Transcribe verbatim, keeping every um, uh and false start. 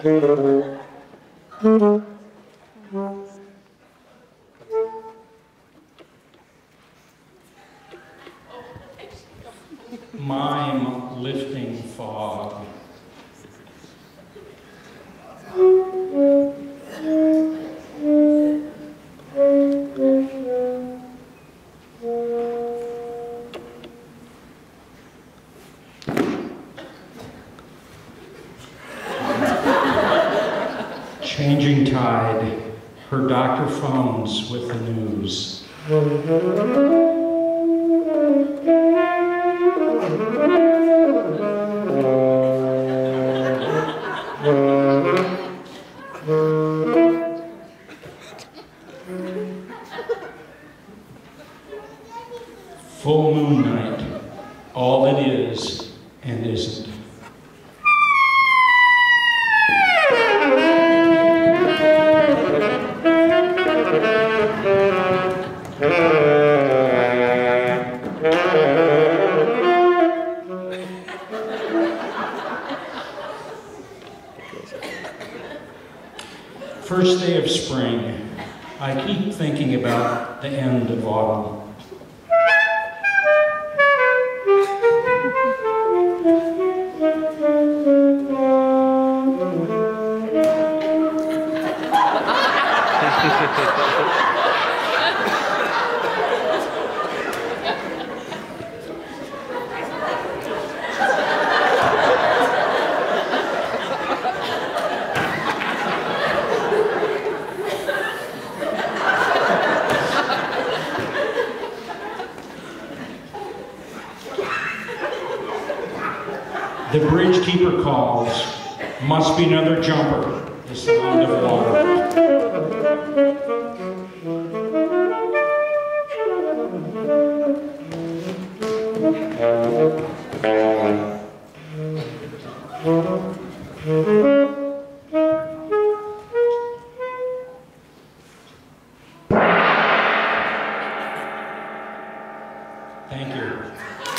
Mime lifting fog. Changing tide. Her doctor phones with the news. Full moon night. All that is and isn't. First day of spring, I keep thinking about the end of autumn. The bridge keeper calls. Must be another jumper. The sound of water. Thank you.